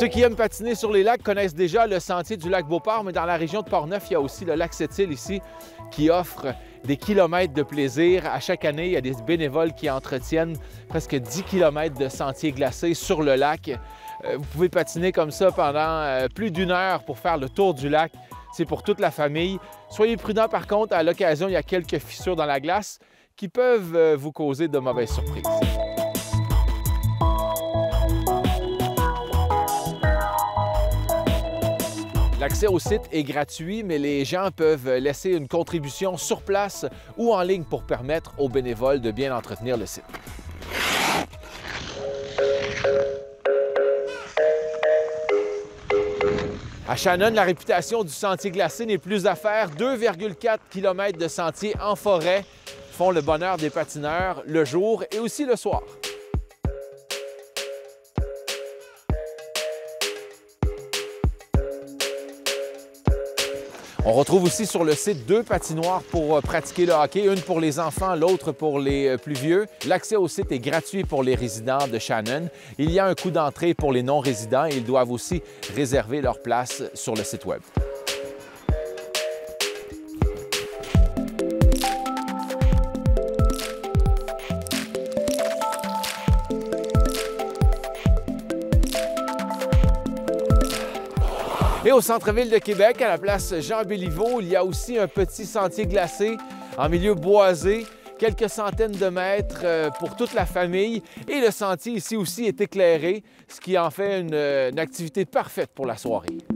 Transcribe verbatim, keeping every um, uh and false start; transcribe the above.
Ceux qui aiment patiner sur les lacs connaissent déjà le sentier du lac Beauport, mais dans la région de Portneuf, il y a aussi le lac Sept-Îles ici qui offre des kilomètres de plaisir. À chaque année, il y a des bénévoles qui entretiennent presque dix kilomètres de sentiers glacés sur le lac. Vous pouvez patiner comme ça pendant plus d'une heure pour faire le tour du lac. C'est pour toute la famille. Soyez prudents par contre, à l'occasion, il y a quelques fissures dans la glace qui peuvent vous causer de mauvaises surprises. L'accès au site est gratuit, mais les gens peuvent laisser une contribution sur place ou en ligne pour permettre aux bénévoles de bien entretenir le site. À Shannon, la réputation du sentier glacé n'est plus à faire. deux virgule quatre kilomètres de sentiers en forêt font le bonheur des patineurs le jour et aussi le soir. On retrouve aussi sur le site deux patinoires pour pratiquer le hockey, une pour les enfants, l'autre pour les plus vieux. L'accès au site est gratuit pour les résidents de Shannon. Il y a un coût d'entrée pour les non-résidents et ils doivent aussi réserver leur place sur le site Web. Et au centre-ville de Québec, à la place Jean-Béliveau, il y a aussi un petit sentier glacé en milieu boisé, quelques centaines de mètres pour toute la famille. Et le sentier ici aussi est éclairé, ce qui en fait une, une activité parfaite pour la soirée.